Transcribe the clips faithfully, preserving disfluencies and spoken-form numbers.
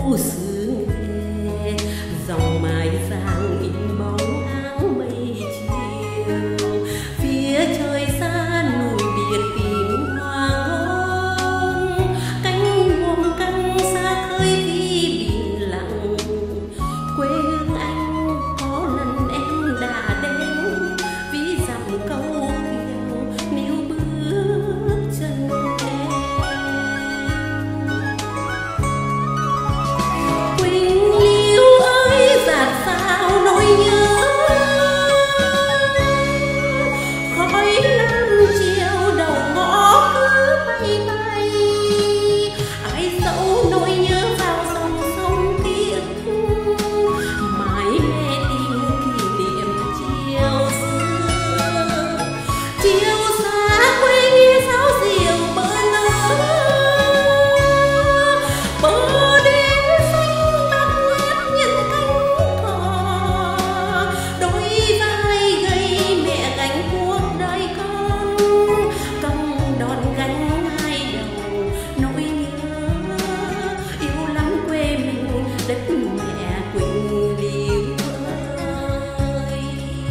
đâu xứ nghe dòng mái giang in bóng áng mây chiều phía trời xa núi biệt tìm hoàng hôn cánh buồm căng xa khơi vì biển lặng quê hương anh có lần em đã đến ví dặm câu kiều níu bước chân em. Quỳnh Liêu ơi dạt sao nỗi nhớ khói lam chiều đầu ngõ cứ bay bay ai dẫu nỗi nhớ vào dòng sông ký ức mãi mê tìm kỷ niệm chiều xưa chiều xa quê nghe sáo diều bơ ngỡ bờ đê xanh bát ngát những cánh cò đôi vai gầy mẹ gánh cuộc đời con cong đòn gánh hai đầu nỗi nhớ yêu lắm quê mình đất mẹ Quỳnh Liêu ơi.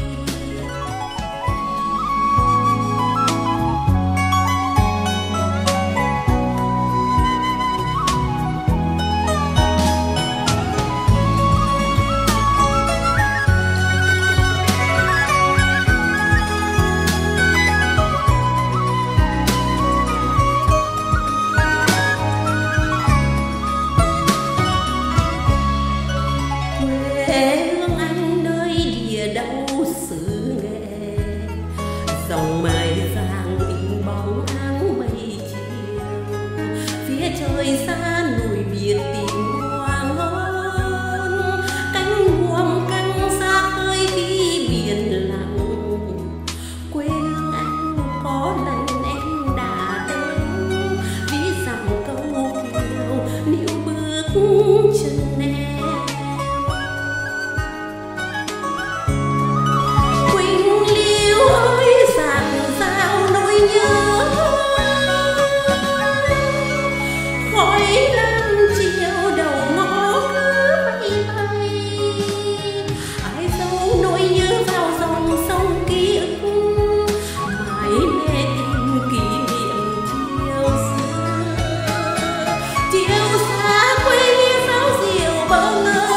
Quê hương anh nơi địa đâu xứ nghệ dòng mái giang in bóng áng mây chiều phía trời xa núi biệt tìm hoàng hôn cánh buồm căng xa khơi khi biển lặng quê hương anh có lần em đã đến ví dặm câu kiều níu bước chân em. Quỳnh Liêu ơi dạt dào nỗi nhớ khói lam chiều đầu ngõ cứ bay bay ai dẫu nỗi nhớ vào dòng sông ký ức mãi mê tìm kỷ niệm chiều xưa chiều xa quê nghe sáo diều bơ ngỡ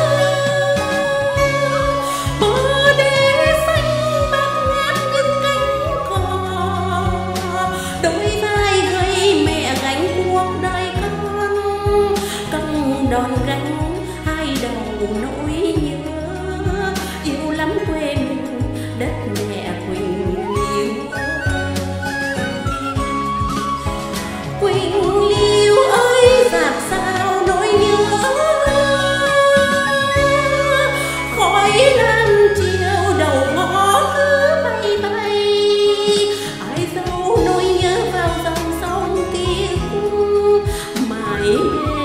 bờ đê xanh bát ngát những cánh cò đôi vai gầy mẹ gánh cuộc đời con cong đòn gánh hai đầu nỗi nhớ yêu lắm quê mình đất mẹ Quỳnh Liêu ơi. Quỳnh Liêu ơi dạt sao nỗi nhớ khói lam chiều đầu ngõ cứ bay bay ai dẫu nỗi nhớ vào dòng sông ký ức mãi mê